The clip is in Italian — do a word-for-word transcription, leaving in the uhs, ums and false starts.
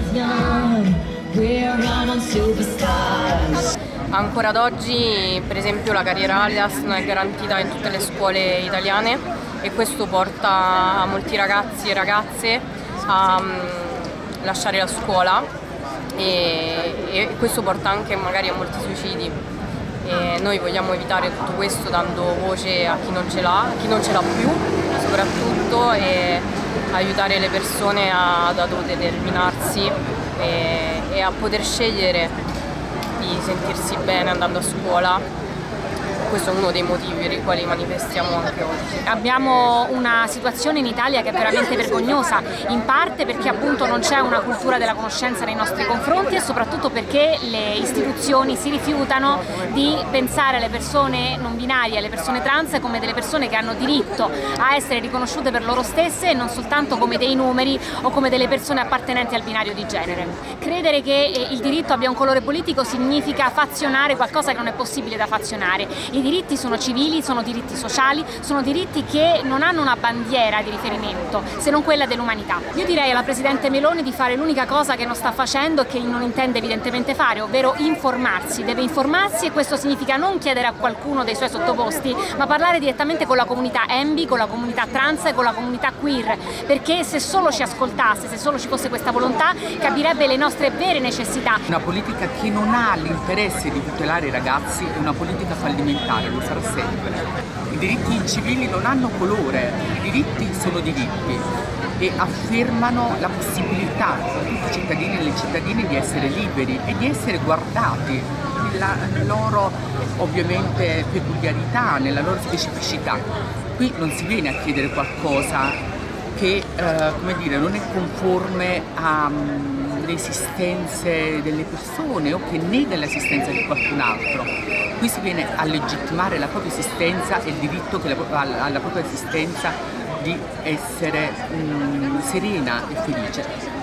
Ancora ad oggi, per esempio, la carriera Adidas non è garantita in tutte le scuole italiane e questo porta a molti ragazzi e ragazze a um, lasciare la scuola e, e questo porta anche magari a molti suicidi. E noi vogliamo evitare tutto questo dando voce a chi non ce l'ha, a chi non ce l'ha più soprattutto, e aiutare le persone ad autodeterminarsi e, e a poter scegliere di sentirsi bene andando a scuola. Questo è uno dei motivi per i quali manifestiamo anche oggi. Abbiamo una situazione in Italia che è veramente vergognosa, in parte perché appunto non c'è una cultura della conoscenza nei nostri confronti e soprattutto perché le istituzioni si rifiutano di pensare alle persone non binarie, alle persone trans come delle persone che hanno diritto a essere riconosciute per loro stesse e non soltanto come dei numeri o come delle persone appartenenti al binario di genere. Credere che il diritto abbia un colore politico significa fazionare qualcosa che non è possibile da fazionare. I diritti sono civili, sono diritti sociali, sono diritti che non hanno una bandiera di riferimento se non quella dell'umanità. Io direi alla Presidente Meloni di fare l'unica cosa che non sta facendo e che non intende evidentemente fare, ovvero informarsi. Deve informarsi e questo significa non chiedere a qualcuno dei suoi sottoposti, ma parlare direttamente con la comunità E M B I, con la comunità trans e con la comunità queer, perché se solo ci ascoltasse, se solo ci fosse questa volontà, capirebbe le nostre vere necessità. Una politica che non ha l'interesse di tutelare i ragazzi è una politica fallimentare. Lo sarà sempre. I diritti civili non hanno colore, i diritti sono diritti e affermano la possibilità per tutti i cittadini e le cittadine di essere liberi e di essere guardati nella loro ovviamente peculiarità, nella loro specificità. Qui non si viene a chiedere qualcosa che eh, come dire, non è conforme alle esistenze delle persone o che nega l'esistenza di qualcun altro. Qui si viene a legittimare la propria esistenza e il diritto che la, alla propria esistenza di essere um, serena e felice.